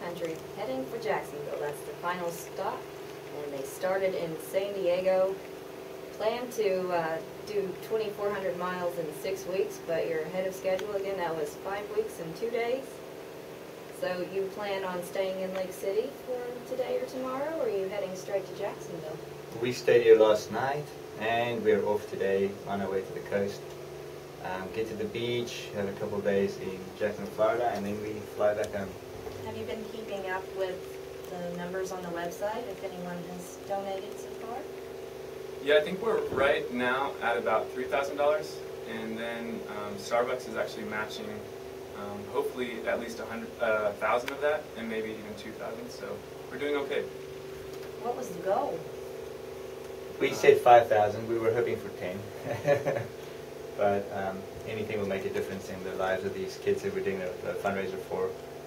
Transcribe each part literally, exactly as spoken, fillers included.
country heading for Jacksonville. That's the final stop. And they started in San Diego. Planned to uh, do twenty-four hundred miles in six weeks, but you're ahead of schedule again. That was five weeks and two days. So you plan on staying in Lake City for today or tomorrow, or are you heading straight to Jacksonville? We stayed here last night, and we're off today on our way to the coast. Um, get to the beach, have a couple of days in Jacksonville, Florida, and then we fly back home. Have you been keeping up with the numbers on the website, if anyone has donated so far? Yeah, I think we're right now at about three thousand dollars, and then um, Starbucks is actually matching um, hopefully at least one thousand uh, of that, and maybe even two thousand, so we're doing okay. What was the goal? We said five thousand, we were hoping for ten. But um, anything will make a difference in the lives of these kids that we're doing a, a fundraiser for.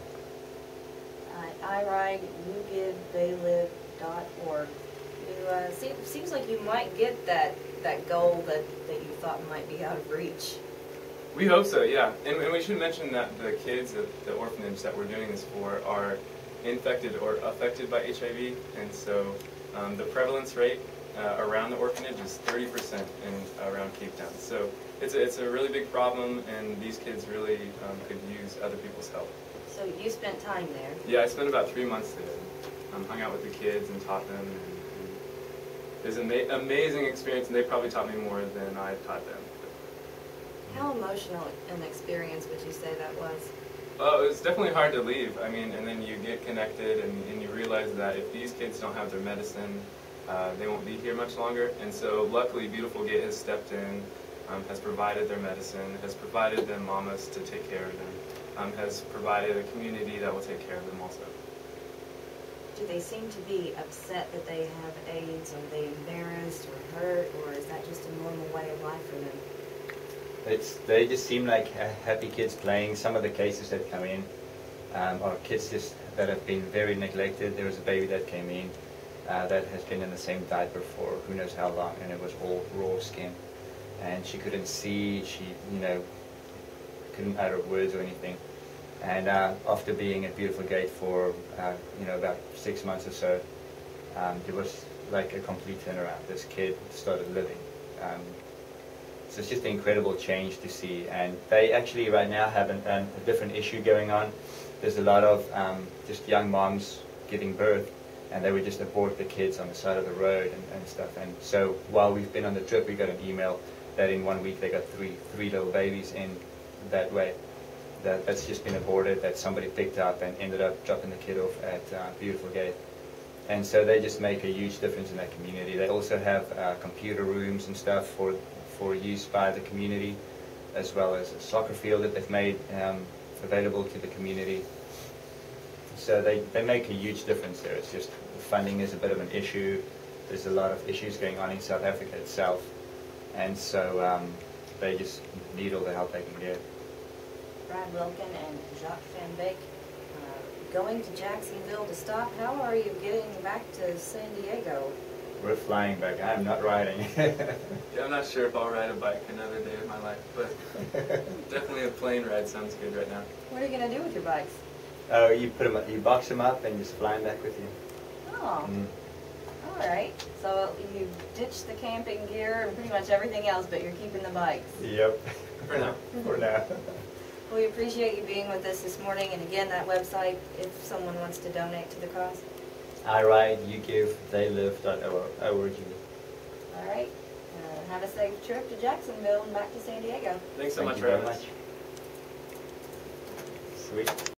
Uh, I ride you give they live dot org. You, uh, seem, seems like you might get that, that goal that, that you thought might be out of reach. We hope so, yeah. And, and we should mention that the kids at the orphanage that we're doing this for are infected or affected by H I V, and so um, the prevalence rate uh, around the orphanage is thirty percent in around Cape Town. So it's a, it's a really big problem, and these kids really um, could use other people's help. So you spent time there? Yeah, I spent about three months there. Um, hung out with the kids and taught them. And, and it was an ama amazing experience, and they probably taught me more than I taught them. How emotional an experience would you say that was? Oh, it was definitely hard to leave. I mean, and then you get connected, and, and you realize that if these kids don't have their medicine, uh, they won't be here much longer. And so luckily, Beautiful Gate has stepped in, um, has provided their medicine, has provided them mamas to take care of them, um, has provided a community that will take care of them also. Do they seem to be upset that they have AIDS? Are they embarrassed or hurt, or is that just a normal way of life for them? It's, they just seem like ha happy kids playing. Some of the cases that come in um, are kids just that have been very neglected. There was a baby that came in uh, that has been in the same diaper for who knows how long, and it was all raw skin. And she couldn't see, she, you know, couldn't utter words or anything. And uh, after being at Beautiful Gate for, uh, you know, about six months or so, um, it was like a complete turnaround. This kid started living. Um, so it's just an incredible change to see. And they actually right now have an, an, a different issue going on. There's a lot of um, just young moms giving birth, and they would just abort the kids on the side of the road and, and stuff. And so while we've been on the trip, we got an email that in one week they got three, three little babies in that way. That, that's just been aborted, that somebody picked up and ended up dropping the kid off at uh, Beautiful Gate. And so they just make a huge difference in that community. They also have uh, computer rooms and stuff for, for use by the community, as well as a soccer field that they've made um, available to the community. So they, they make a huge difference there. It's just funding is a bit of an issue. There's a lot of issues going on in South Africa itself. And so um, they just need all the help they can get. Brad Wilkin and Jacques uh, going to Jacksonville to stop. How are you getting back to San Diego? We're flying back. I'm not riding. Yeah, I'm not sure if I'll ride a bike another day of my life, but definitely a plane ride sounds good right now. What are you going to do with your bikes? Oh, you put them, you box them up and just fly them back with you. Oh, mm. All right. So you ditched the camping gear and pretty much everything else, but you're keeping the bikes. Yep. For now. For now. We appreciate you being with us this morning, and again, that website, if someone wants to donate to the cause. I ride, you give, they live dot org. All right. Uh, have a safe trip to Jacksonville and back to San Diego. Thanks so Thank much you for very having us. much. Sweet.